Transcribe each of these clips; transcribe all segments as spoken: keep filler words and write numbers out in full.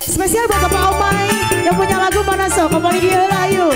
Spesial buat Bapak Omai yang punya lagu mana sok, kembali dia lah yuk.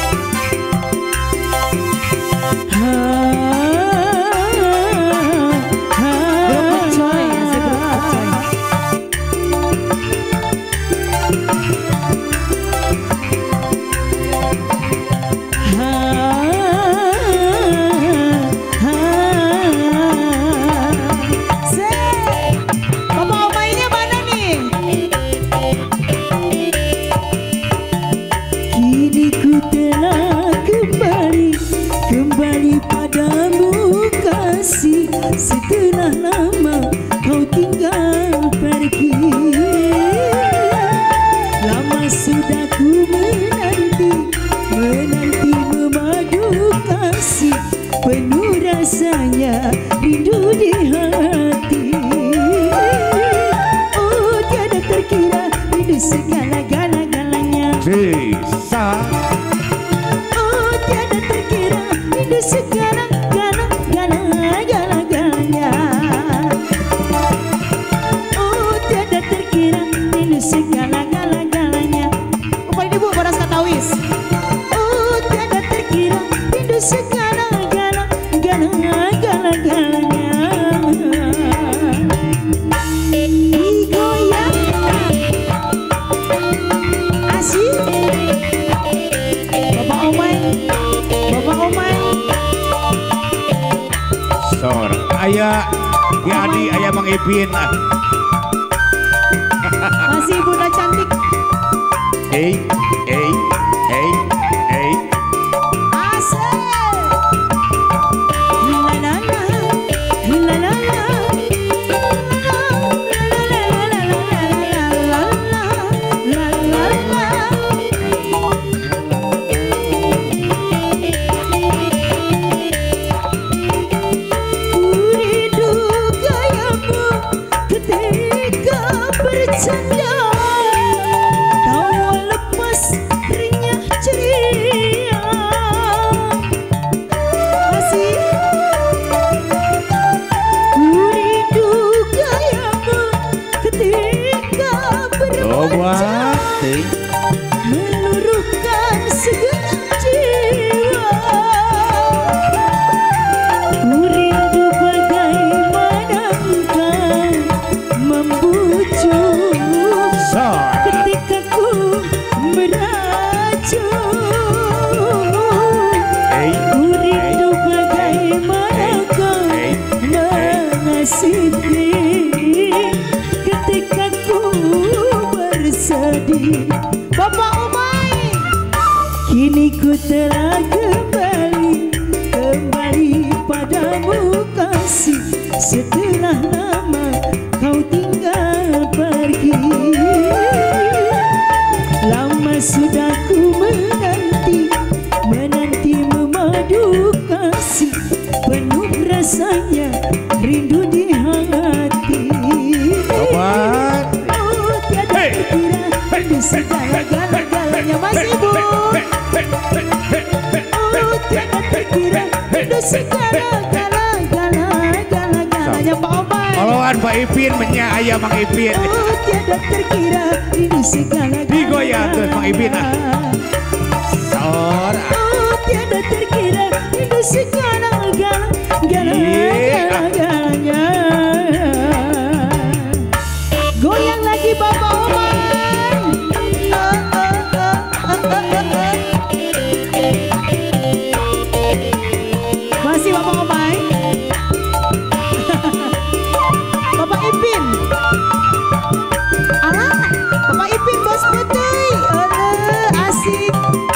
Setelah lama kau tinggal pergi, lama sudah ku menanti, menanti memadu kasih, penuh rasanya rindu di hati. Oh tiada terkira rindu segala-galanya. Bisa. Oh tiada terkira rindu segala-galanya. Segala-galanya. Upah ini bu, boras katawis. Oh tiada terkira rindu segala-galanya. Digoyang asik. Bapak Omai, Bapak Omai. Sor, ayah Ki Adi, ayah Mang Ipin. Masih bunda cantik. Hey, hey, hey, hey. Asik. La la la, la la la. Meluruhkan segenap jiwa, ku rindu bagaimana engkau membujuk ketika ku meracun. Ku rindu bagaimana kau mengasihi ketika ku bersedih. Bapak Omai, kini ku telah kembali, kembali padamu kasih. Setelah lama kau tinggal pergi, lama sudah ku menanti, menanti memadu kasih, penuh rasanya rindu di hati. Bapak. Oh tiada terkira rindu segala-galanya. Masih bu. Oh tiada terkira rindu segala-galanya. Pak Omai. Oloan Pak Ipin menya ayah Mang Ipin. Oh tiada terkira rindu segala-galanya. Digoyang tuh Mang Ipin ah. Sor. Oh tiada terkira rindu segala-galanya. Goyang lagi Bapak Omai. Masih Bapak Omai. Bapak Ipin. Alah, Bapak Ipin bos putih. Aduh, asik.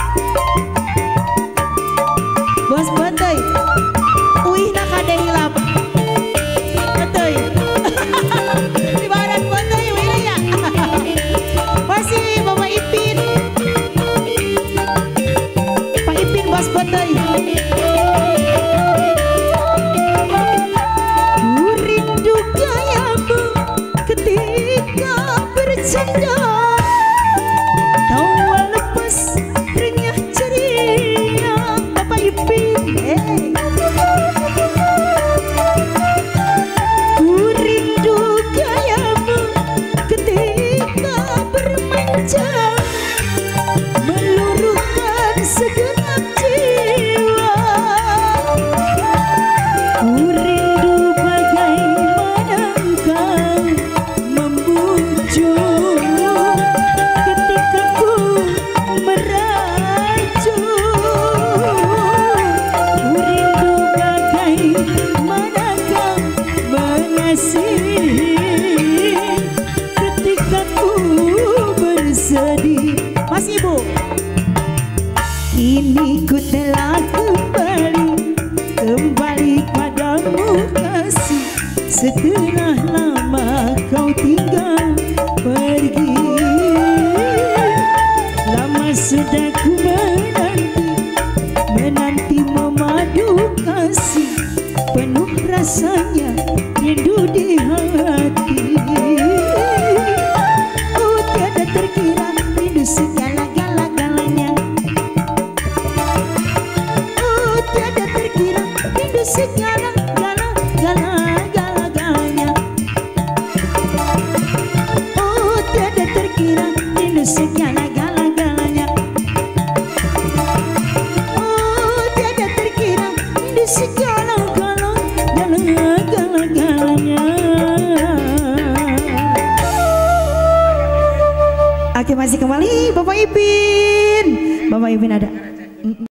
Bos putih. Uih nak ada hilap. Putih. Di badan putih wih ya. Masih Bapak Ipin. Pak Ipin bos putih. Bercanda tawa lepas renyah ceria. Bapak Ipin, hey. Ku rindu gayamu ketika bermain. telah kembali, kembali padamu kasih. Setelah lama kau tinggal pergi, lama sudah ku menanti, menanti memadu kasih. Penuh rasanya rindu di hati. Oh tiada terkira rindu segala-gala-galanya. Oh tiada terkira rindu segala-gala-gala-galanya. Oh tiada terkira rindu segala-gala-galanya. Oh tiada terkira rindu segala-gala-galanya. Oke, masih kembali Bapak Ipin. Bapak Ipin ada.